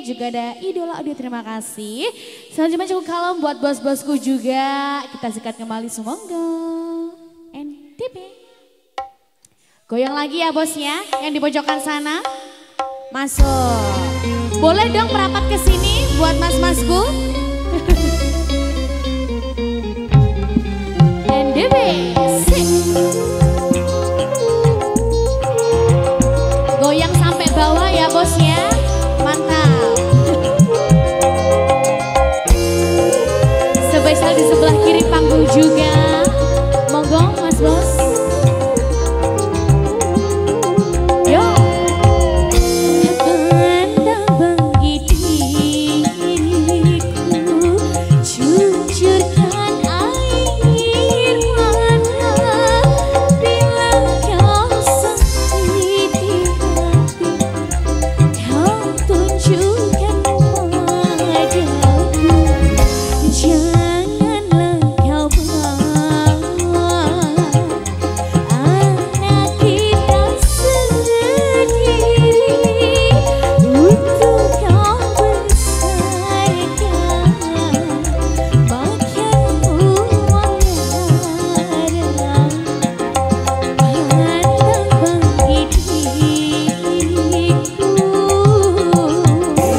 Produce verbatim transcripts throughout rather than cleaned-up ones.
juga ada Idola Audio, terima kasih. Selanjutnya cukup kalem buat bos-bosku juga. Kita sikat kembali Sumonggo. N T P. Goyang lagi ya bosnya, yang di pojokan sana. Masuk. Boleh dong merapat ke sini buat mas-masku. N T P. Goyang sampai bawah ya bosnya. Mantap. Spesial di sebelah kiri panggung juga. Monggo mas bos. Yo. Pandang bangkit diriku, cucurkan air mata bila kau sakit di hati, kau tunjukkan padaku. Janganlah kau bawa anak kita sendiri untuk kau besarkan, makan uang haram. Pandang bangkit diriku.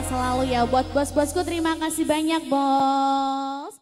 sehat selalu ya buat bos-bosku. Terima kasih banyak bos.